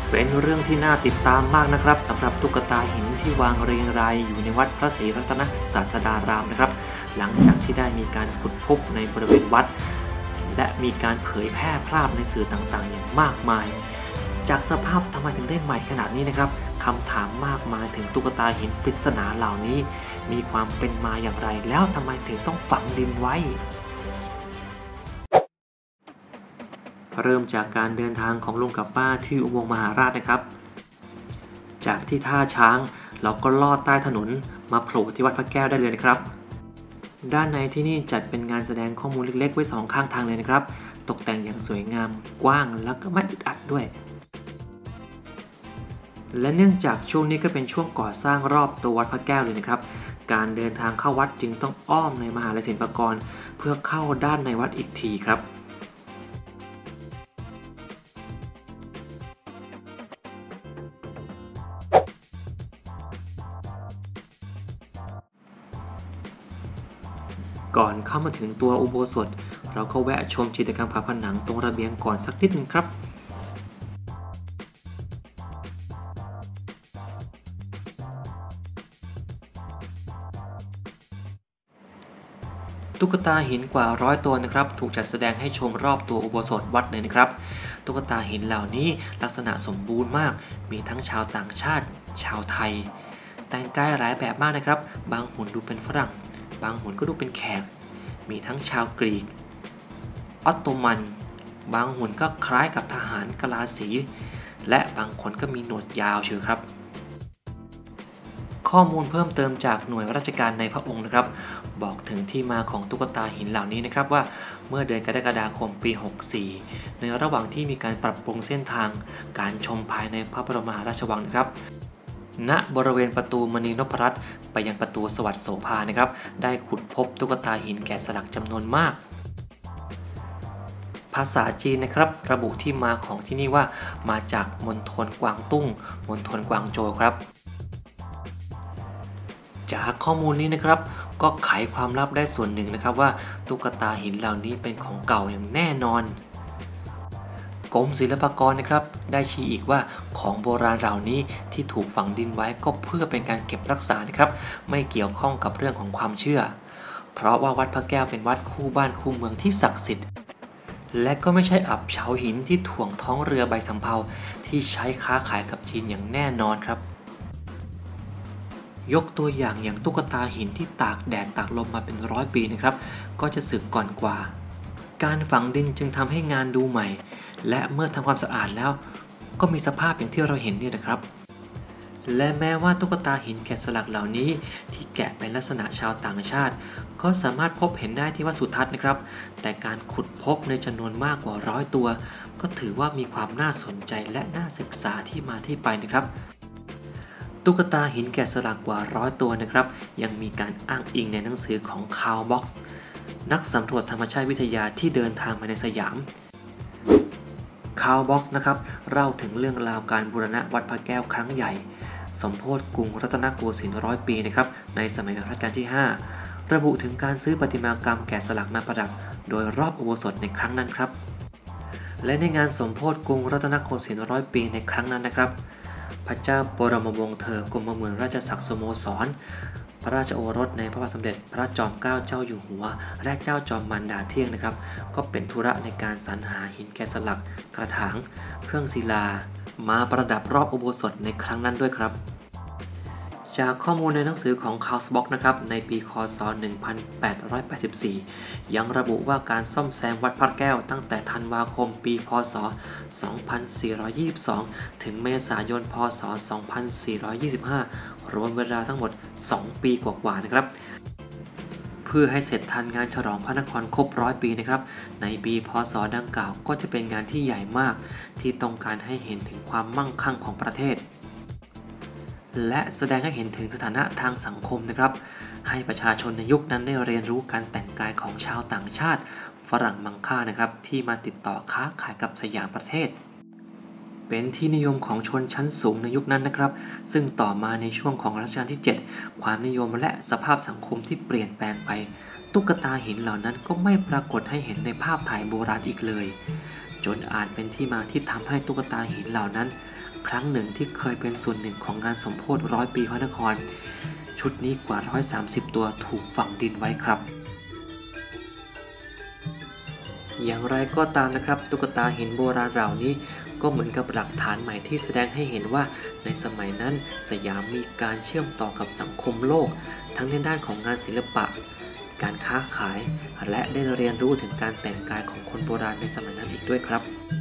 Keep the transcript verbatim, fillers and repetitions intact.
เป็นเรื่องที่น่าติดตามมากนะครับสำหรับตุ๊กตาหินที่วางเรียงรายอยู่ในวัดพระศรีรัตนศาสดารามนะครับหลังจากที่ได้มีการขุดพบในบริเวณวัดและมีการเผยแพร่ภาพในสื่อต่างๆอย่างมากมายจากสภาพทำไมถึงได้ใหม่ขนาดนี้นะครับคำถามมากมายถึงตุ๊กตาหินปริศนาเหล่านี้มีความเป็นมาอย่างไรแล้วทำไมถึงต้องฝังดินไว้เริ่มจากการเดินทางของลุงกับป้าที่อุโมงค์มหาราชนะครับจากที่ท่าช้างเราก็ลอดใต้ถนนมาโผล่ที่วัดพระแก้วได้เลยนะครับด้านในที่นี่จัดเป็นงานแสดงข้อมูลเล็กๆไว้สองข้างทางเลยนะครับตกแต่งอย่างสวยงามกว้างแล้วก็ไม่อึดอัดด้วยและเนื่องจากช่วงนี้ก็เป็นช่วงก่อสร้างรอบตัววัดพระแก้วเลยนะครับการเดินทางเข้าวัดจึงต้องอ้อมในมหาลัยศิลปากรเพื่อเข้าด้านในวัดอีกทีครับก่อนเข้ามาถึงตัวอุโบสถเราก็แวะชมจิตรกรรมฝาผนังตรงระเบียงก่อนสักนิดนึงครับตุ๊กตาหินกว่าร้อยตัวนะครับถูกจัดแสดงให้ชมรอบตัวอุโบสถวัดเลยนะครับตุ๊กตาหินเหล่านี้ลักษณะสมบูรณ์มากมีทั้งชาวต่างชาติชาวไทยแต่งกายหลายแบบมากนะครับบางหุ่นดูเป็นฝรั่งบางหุ่นก็ดูเป็นแขกมีทั้งชาวกรีกออตโตมันบางหุ่นก็คล้ายกับทหารกลาสีและบางคนก็มีหนวดยาวเชียวครับข้อมูลเพิ่มเติมจากหน่วยราชการในพระองค์นะครับบอกถึงที่มาของตุ๊กตาหินเหล่านี้นะครับว่าเมื่อเดือนกรกฎาคมปีหกสี่ในระหว่างที่มีการปรับปรุงเส้นทางการชมภายในพระบรมมหาราชวังนะครับณบริเวณประตูมณีนพรัตน์ไปยังประตูสวัสดิ์โสภานะครับได้ขุดพบตุ๊กตาหินแกะสลักจำนวนมากภาษาจีนนะครับระบุที่มาของที่นี่ว่ามาจากมณฑลกวางตุ้งมณฑลกวางโจวครับจากข้อมูลนี้นะครับก็ไขความลับได้ส่วนหนึ่งนะครับว่าตุ๊กตาหินเหล่านี้เป็นของเก่าอย่างแน่นอนกรมศิลปากรนะครับได้ชี้อีกว่าของโบราณเหล่านี้ที่ถูกฝังดินไว้ก็เพื่อเป็นการเก็บรักษานะครับไม่เกี่ยวข้องกับเรื่องของความเชื่อเพราะว่าวัดพระแก้วเป็นวัดคู่บ้านคู่เมืองที่ศักดิ์สิทธิ์และก็ไม่ใช่อับเฉาหินที่ถ่วงท้องเรือใบสำเภาที่ใช้ค้าขายกับจีนอย่างแน่นอนครับยกตัวอย่างอย่างตุ๊กตาหินที่ตากแดดตากลมมาเป็นร้อยปีนะครับก็จะสึกก่อนกว่าการฝังดินจึงทำให้งานดูใหม่และเมื่อทำความสะอาดแล้วก็มีสภาพอย่างที่เราเห็นนี่นะครับและแม้ว่าตุ๊กตาหินแกะสลักเหล่านี้ที่แกะเป็นลักษณะชาวต่างชาติก็สามารถพบเห็นได้ที่วัดสุทัศน์นะครับแต่การขุดพบในจำนวนมากกว่าร้อยตัวก็ถือว่ามีความน่าสนใจและน่าศึกษาที่มาที่ไปนะครับตุ๊กตาหินแกะสลักกว่าร้อยตัวนะครับยังมีการอ้างอิงในหนังสือของคาร์ลบ็อกซ์นักสำรวจธรรมชาติวิทยาที่เดินทางมาในสยามคาร์ลบ็อกซ์นะครับเล่าถึงเรื่องราวการบูรณะวัดพระแก้วครั้งใหญ่สมโภชกรุงรัตนโกสินทร์ร้อยปีนะครับในสมัยรัชกาลที่ห้าระบุถึงการซื้อประติมากรรมแกะสลักมาประดับโดยรอบอุโบสถในครั้งนั้นครับและในงานสมโภชกรุงรัตนโกสินทร์ร้อยปีในครั้งนั้นนะครับพระเจ้าบรมวงศ์เธอกรมเมืองราชศักดิ์สโมสรพระราชโอรสในพระบาทสมเด็จพระจอมเกล้าเจ้าอยู่หัวและเจ้าจอมมารดาเที่ยงนะครับก็เป็นธุระในการสรรหาหินแกะสลักกระถางเครื่องศิลามาประดับรอบอุโบสถในครั้งนั้นด้วยครับจากข้อมูลในหนังสือของคาร์ลบ็อกนะครับในปีค.ศ. หนึ่งพันแปดร้อยแปดสิบสี่ยังระบุว่าการซ่อมแซมวัดพระแก้วตั้งแต่ธันวาคมปีพ.ศ. สองพันสี่ร้อยยี่สิบสองถึงเมษายนพ.ศ. สองพันสี่ร้อยยี่สิบห้ารวมเวลาทั้งหมดสองปีกว่าๆนะครับเพื่อให้เสร็จทันงานฉลองพระนครครบร้อยปีนะครับในปีพ.ศ. ดังกล่าวก็จะเป็นงานที่ใหญ่มากที่ต้องการให้เห็นถึงความมั่งคั่งของประเทศและแสดงให้เห็นถึงสถานะทางสังคมนะครับให้ประชาชนในยุคนั้นได้เรียนรู้การแต่งกายของชาวต่างชาติฝรั่งมังค่านะครับที่มาติดต่อค้าขายกับสยามประเทศเป็นที่นิยมของชนชั้นสูงในยุคนั้นนะครับซึ่งต่อมาในช่วงของรัชกาลที่เจ็ดความนิยมและสภาพสังคมที่เปลี่ยนแปลงไปตุ๊กตาหินเหล่านั้นก็ไม่ปรากฏให้เห็นในภาพถ่ายโบราณอีกเลยจนอาจเป็นที่มาที่ทำให้ตุ๊กตาหินเหล่านั้นครั้งหนึ่งที่เคยเป็นส่วนหนึ่งของงานสมโภชร้อยปีพระนครชุดนี้กว่า หนึ่งร้อยสามสิบ ตัวถูกฝังดินไว้ครับอย่างไรก็ตามนะครับตุ๊กตาหินโบราณเหล่านี้ก็เหมือนกับหลักฐานใหม่ที่แสดงให้เห็นว่าในสมัยนั้นสยามมีการเชื่อมต่อกับสังคมโลกทั้งในด้านของงานศิลปะการค้าขายและได้เรียนรู้ถึงการแต่งกายของคนโบราณในสมัยนั้นอีกด้วยครับ